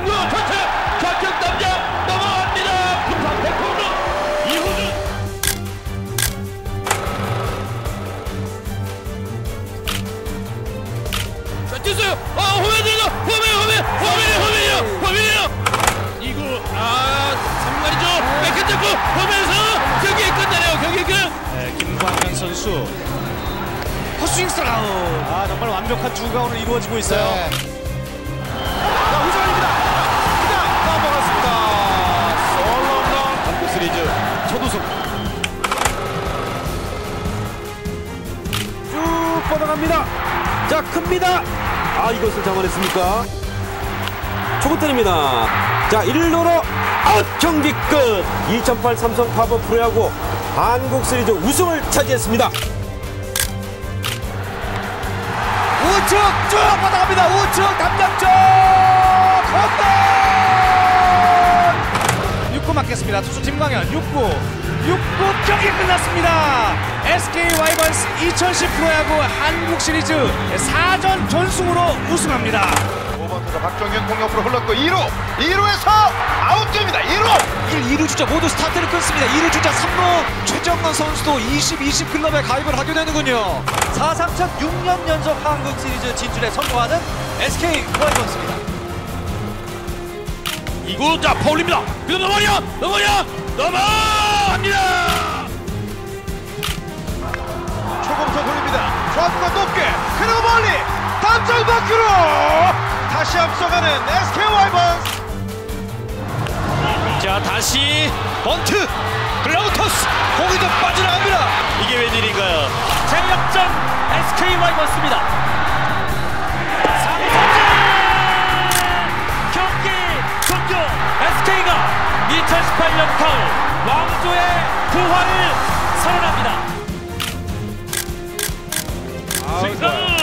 승부 좌측 남자 넘어갑니다. 급한 백홈런 이호준. 자 뛰었어요. 홈에 들어가 홈이에요. 이구 상관이죠. 백핸드 잡고 홈에서 경기 끝나네요. 경기 끝. 네, 김광현 선수 헛스윙 스트라이크. 정말 완벽한 투구가 오늘 이루어지고 있어요. 네. 자, 후전입니다. 그냥 넘어갔습니다. 솔로홈런. 한국 시리즈 첫 우승. 쭉 뻗어갑니다. 자, 큽니다. 이것을 잡아냈습니까? 초구탄입니다. 자, 1루로 아웃. 경기 끝. 2008 삼성 파버 프로야구 한국 시리즈 우승을 차지했습니다. 우측 쭉 뻗어갑니다. 우측 담장쪽 홈런. 6구 맞겠습니다. 투수 김광현 6구 경기 끝났습니다. SK 와이번스 2010 프로야구 한국 시리즈 4전 전승으로 우승합니다. 5번 타자 박정현 공격으로 흘렀고 2루에서 아웃됩니다. 2루 주자 모두 스타트를 끊습니다. 2루 주자 3루 최정건 선수도 20 클럽에 가입을 하게 되는군요. 사상첫 6년 연속 한국 시리즈 진출에 성공하는 SK 와이번스입니다. 이구 자 파울입니다. 그래도 넘어갑니다. 초구부터 돌립니다. 좌수가 높게 그리고 멀리 담장 밖으로 다시 앞서가는 SK 와이번스. 자 다시 번트 글라브 토스 공이 더 빠져나갑니다. 이게 웬일인가요? 재역전 SK 와이번스입니다. 3점째 경기 종료. SK가 2018년 가을 왕조의 부활을 선언합니다. 승승.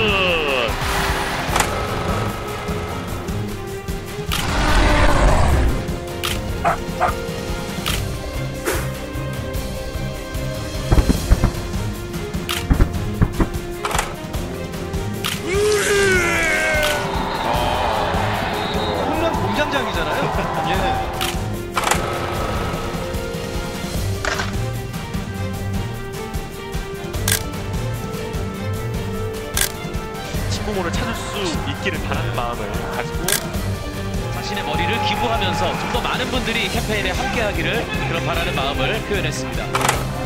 홈런 공장장이잖아요. 예. 친구모를 찾을 수 있기를 바라는 마음을 가지고 자신의 머리를 기부하면서 좀 더 많은 분들이 캠페인에 함께하기를 그런 바라는 마음을 표현했습니다.